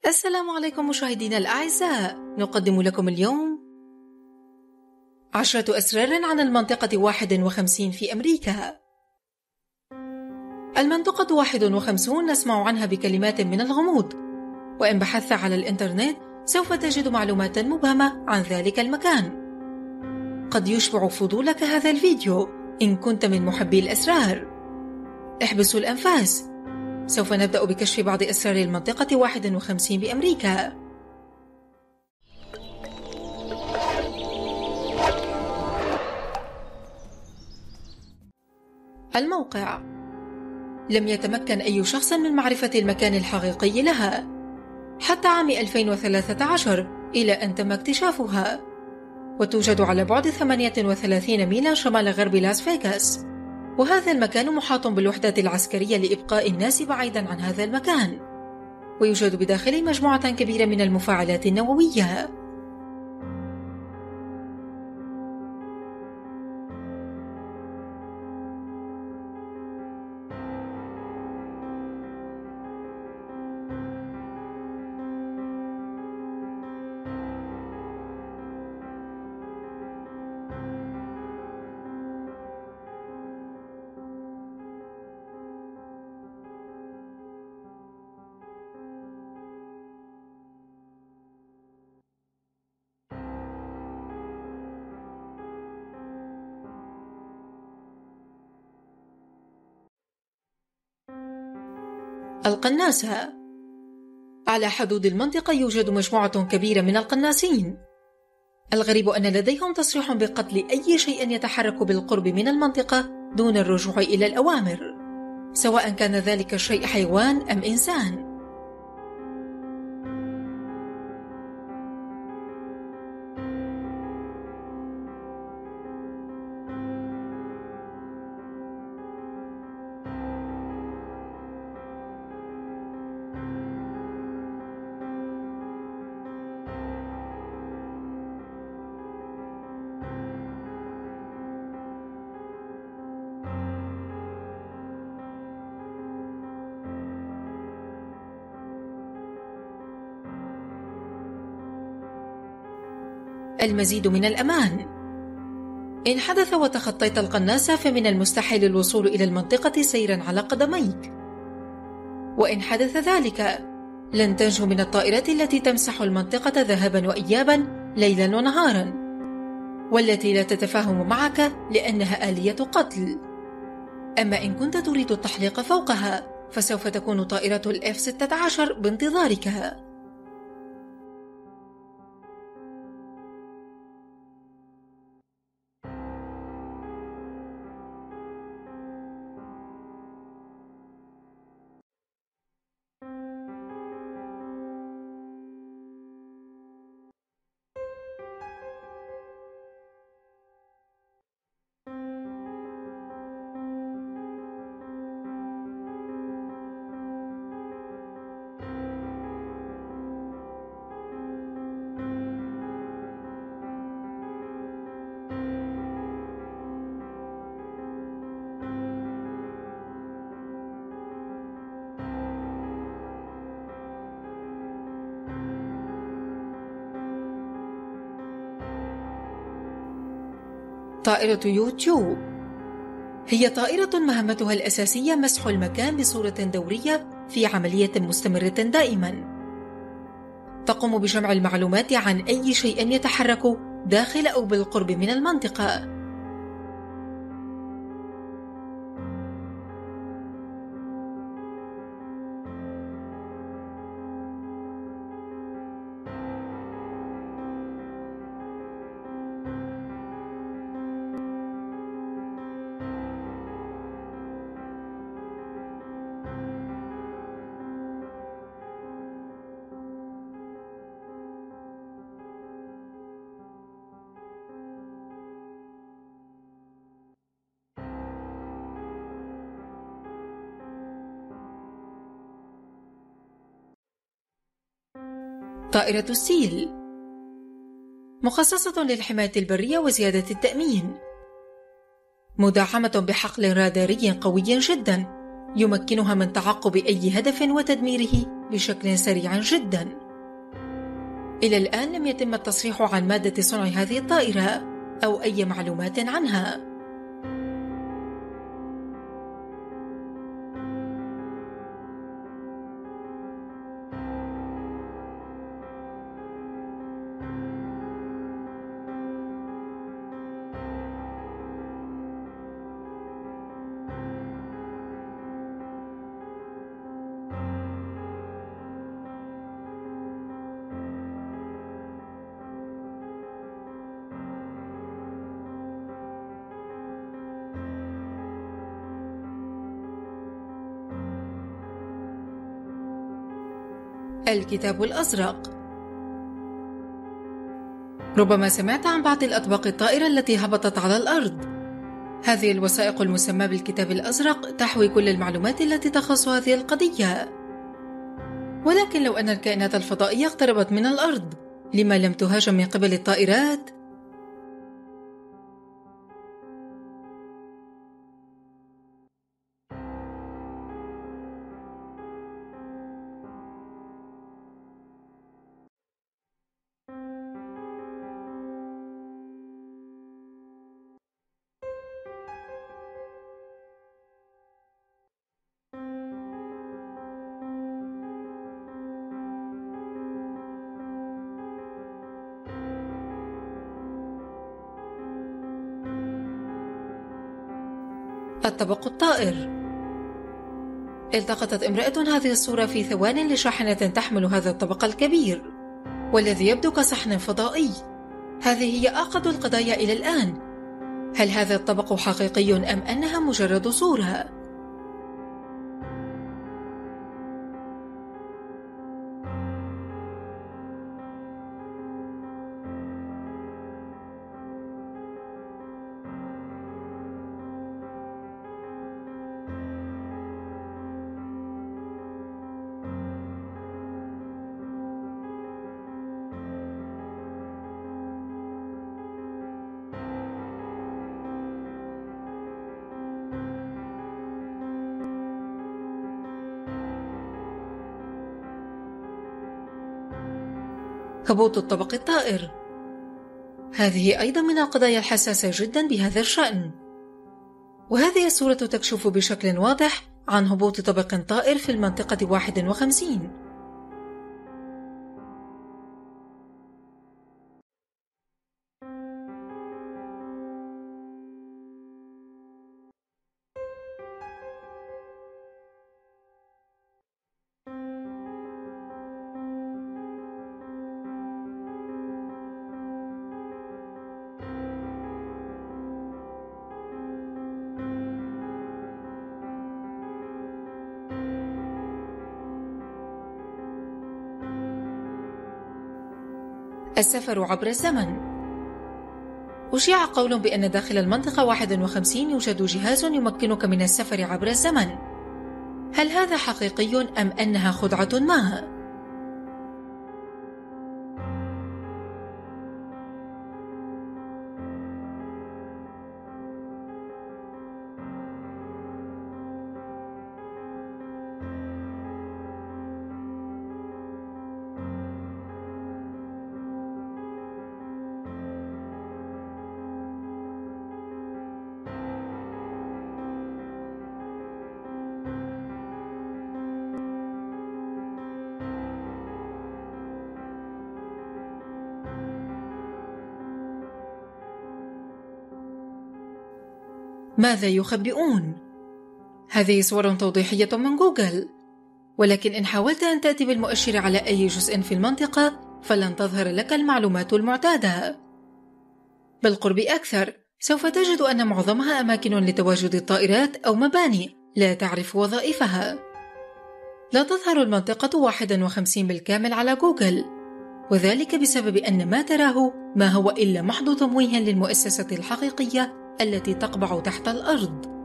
السلام عليكم مشاهدينا الأعزاء. نقدم لكم اليوم 10 أسرار عن المنطقة 51 في أمريكا. المنطقة 51 نسمع عنها بكلمات من الغموض، وإن بحثت على الإنترنت سوف تجد معلومات مبهمة عن ذلك المكان. قد يشبع فضولك هذا الفيديو إن كنت من محبي الأسرار. احبسوا الأنفاس، سوف نبدأ بكشف بعض أسرار المنطقة 51 بأمريكا. الموقع. لم يتمكن أي شخص من معرفة المكان الحقيقي لها حتى عام 2013 إلى أن تم اكتشافها، وتوجد على بعد 38 ميلا شمال غرب لاس فيغاس، وهذا المكان محاط بالوحدات العسكرية لإبقاء الناس بعيدا عن هذا المكان، ويوجد بداخله مجموعة كبيرة من المفاعلات النووية. القناصة. على حدود المنطقة يوجد مجموعة كبيرة من القناصين. الغريب أن لديهم تصريح بقتل أي شيء يتحرك بالقرب من المنطقة دون الرجوع إلى الأوامر، سواء كان ذلك الشيء حيوان أم إنسان. المزيد من الأمان. إن حدث وتخطيت القناصة فمن المستحيل الوصول إلى المنطقة سيرا على قدميك، وإن حدث ذلك لن تنجو من الطائرات التي تمسح المنطقة ذهبا وإيابا ليلا ونهارا، والتي لا تتفاهم معك لأنها آلية قتل. أما إن كنت تريد التحليق فوقها فسوف تكون طائرة F-16 بانتظارك. طائرة يو-2 هي طائرة مهمتها الأساسية مسح المكان بصورة دورية في عملية مستمرة دائما، تقوم بجمع المعلومات عن أي شيء يتحرك داخل أو بالقرب من المنطقة. طائرة السيل مخصصة للحماية البرية وزيادة التأمين، مدعمة بحقل راداري قوي جدا يمكنها من تعقب أي هدف وتدميره بشكل سريع جدا. إلى الآن لم يتم التصريح عن مادة صنع هذه الطائرة أو أي معلومات عنها. الكتاب الأزرق. ربما سمعت عن بعض الأطباق الطائرة التي هبطت على الأرض. هذه الوثائق المسمى بالكتاب الأزرق تحوي كل المعلومات التي تخص هذه القضية. ولكن لو أن الكائنات الفضائية اقتربت من الأرض، لما لم تهاجم من قبل الطائرات؟ الطبق الطائر. التقطت امرأة هذه الصورة في ثوان لشاحنة تحمل هذا الطبق الكبير، والذي يبدو كصحن فضائي. هذه هي أعقد القضايا إلى الآن. هل هذا الطبق حقيقي أم أنها مجرد صورة؟ هبوط الطبق الطائر. هذه أيضا من القضايا الحساسة جدا بهذا الشأن، وهذه الصورة تكشف بشكل واضح عن هبوط طبق طائر في المنطقة 51. السفر عبر الزمن. أشيع قول بأن داخل المنطقة 51 يوجد جهاز يمكنك من السفر عبر الزمن. هل هذا حقيقي أم أنها خدعة ما؟ ماذا يخبئون؟ هذه صور توضيحية من جوجل، ولكن إن حاولت أن تأتي بالمؤشر على أي جزء في المنطقة فلن تظهر لك المعلومات المعتادة. بالقرب أكثر سوف تجد أن معظمها أماكن لتواجد الطائرات أو مباني لا تعرف وظائفها. لا تظهر المنطقة 51 بالكامل على جوجل، وذلك بسبب أن ما تراه ما هو إلا محض تمويه للمؤسسة الحقيقية التي تقبع تحت الأرض.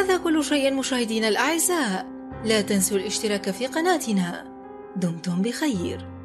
هذا كل شيء مشاهدينا الأعزاء، لا تنسوا الاشتراك في قناتنا. دمتم بخير.